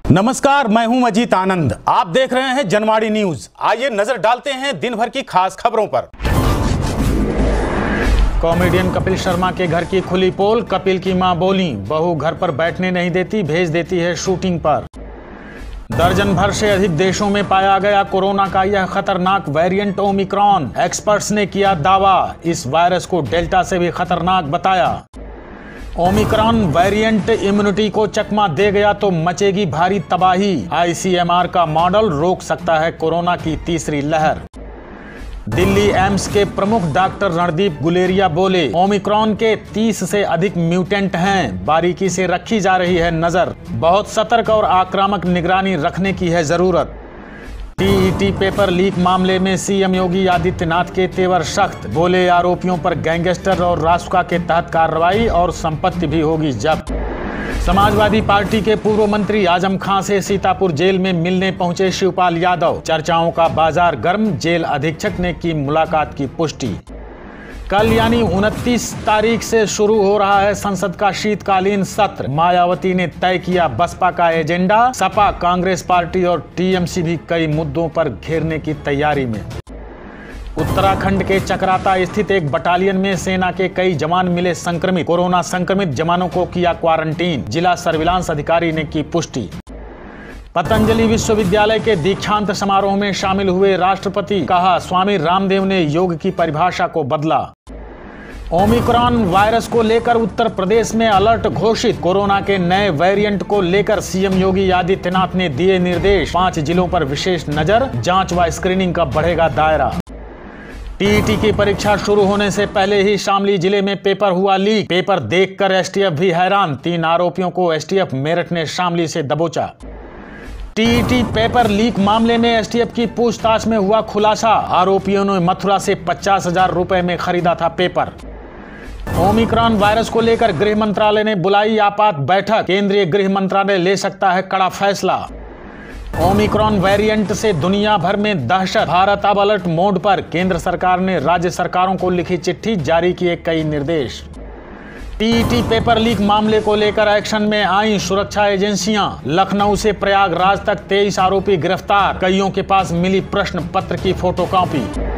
नमस्कार, मैं हूं अजीत आनंद। आप देख रहे हैं जनवाड़ी न्यूज। आइए नजर डालते हैं दिन भर की खास खबरों पर। कॉमेडियन कपिल शर्मा के घर की खुली पोल। कपिल की मां बोली, बहू घर पर बैठने नहीं देती, भेज देती है शूटिंग पर। दर्जन भर से अधिक देशों में पाया गया कोरोना का यह खतरनाक वेरिएंट ओमिक्रॉन। एक्सपर्ट्स ने किया दावा, इस वायरस को डेल्टा से भी खतरनाक बताया। ओमिक्रॉन वेरिएंट इम्यूनिटी को चकमा दे गया तो मचेगी भारी तबाही। आईसीएमआर का मॉडल रोक सकता है कोरोना की तीसरी लहर। दिल्ली एम्स के प्रमुख डॉक्टर रणदीप गुलेरिया बोले, ओमिक्रॉन के 30 से अधिक म्यूटेंट हैं, बारीकी से रखी जा रही है नजर। बहुत सतर्क और आक्रामक निगरानी रखने की है जरूरत। टीईटी पेपर लीक मामले में सीएम योगी आदित्यनाथ के तेवर सख्त। बोले, आरोपियों पर गैंगस्टर और रासुका के तहत कार्रवाई और संपत्ति भी होगी जब्त। समाजवादी पार्टी के पूर्व मंत्री आजम खां से सीतापुर जेल में मिलने पहुंचे शिवपाल यादव। चर्चाओं का बाजार गर्म, जेल अधीक्षक ने की मुलाकात की पुष्टि। कल यानी 29 तारीख से शुरू हो रहा है संसद का शीतकालीन सत्र। मायावती ने तय किया बसपा का एजेंडा। सपा, कांग्रेस पार्टी और टीएमसी भी कई मुद्दों पर घेरने की तैयारी में। उत्तराखंड के चकराता स्थित एक बटालियन में सेना के कई जवान मिले संक्रमित। कोरोना संक्रमित जवानों को किया क्वारंटीन। जिला सर्विलांस अधिकारी ने की पुष्टि। पतंजलि विश्वविद्यालय के दीक्षांत समारोह में शामिल हुए राष्ट्रपति। कहा, स्वामी रामदेव ने योग की परिभाषा को बदला। ओमिक्रॉन वायरस को लेकर उत्तर प्रदेश में अलर्ट घोषित। कोरोना के नए वेरिएंट को लेकर सीएम योगी आदित्यनाथ ने दिए निर्देश। 5 जिलों पर विशेष नजर, जांच व स्क्रीनिंग का बढ़ेगा दायरा। टीईटी की परीक्षा शुरू होने से पहले ही शामली जिले में पेपर हुआ लीक। पेपर देखकर एसटीएफ भी हैरान। 3 आरोपियों को एसटीएफ मेरठ ने शामली से दबोचा। टीईटी पेपर लीक मामले में एसटीएफ की पूछताछ में हुआ खुलासा। आरोपियों ने मथुरा से 50,000 रुपए में खरीदा था पेपर। ओमिक्रॉन वायरस को लेकर गृह मंत्रालय ने बुलाई आपात बैठक। केंद्रीय गृह मंत्रालय ले सकता है कड़ा फैसला। ओमिक्रॉन वेरिएंट से दुनिया भर में दहशत। भारत अब अलर्ट मोड पर। केंद्र सरकार ने राज्य सरकारों को लिखी चिट्ठी, जारी किए कई निर्देश। टीईटी पेपर लीक मामले को लेकर एक्शन में आई सुरक्षा एजेंसियां। लखनऊ से प्रयागराज तक 23 आरोपी गिरफ्तार। कईयों के पास मिली प्रश्न पत्र की फोटोकॉपी।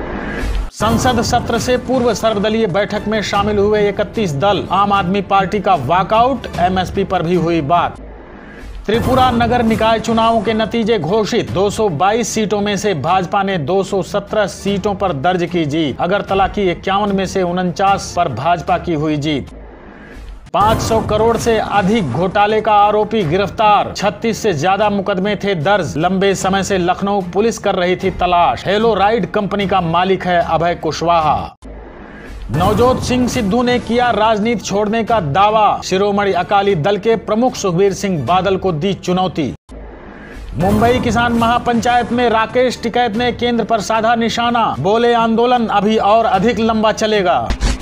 संसद सत्र से पूर्व सर्वदलीय बैठक में शामिल हुए 31 दल। आम आदमी पार्टी का वॉकआउट। एमएसपी पर भी हुई बात। त्रिपुरा नगर निकाय चुनावों के नतीजे घोषित। 222 सीटों में से भाजपा ने 217 सीटों पर दर्ज की जीत। अगरतला की 51 में से 49 पर भाजपा की हुई जीत। 500 करोड़ से अधिक घोटाले का आरोपी गिरफ्तार। 36 से ज्यादा मुकदमे थे दर्ज। लंबे समय से लखनऊ पुलिस कर रही थी तलाश। हेलो राइड कंपनी का मालिक है अभय कुशवाहा। नवजोत सिंह सिद्धू ने किया राजनीति छोड़ने का दावा। शिरोमणि अकाली दल के प्रमुख सुखबीर सिंह बादल को दी चुनौती। मुंबई किसान महापंचायत में राकेश टिकैत ने केंद्र पर साधा निशाना। बोले, आंदोलन अभी और अधिक लंबा चलेगा।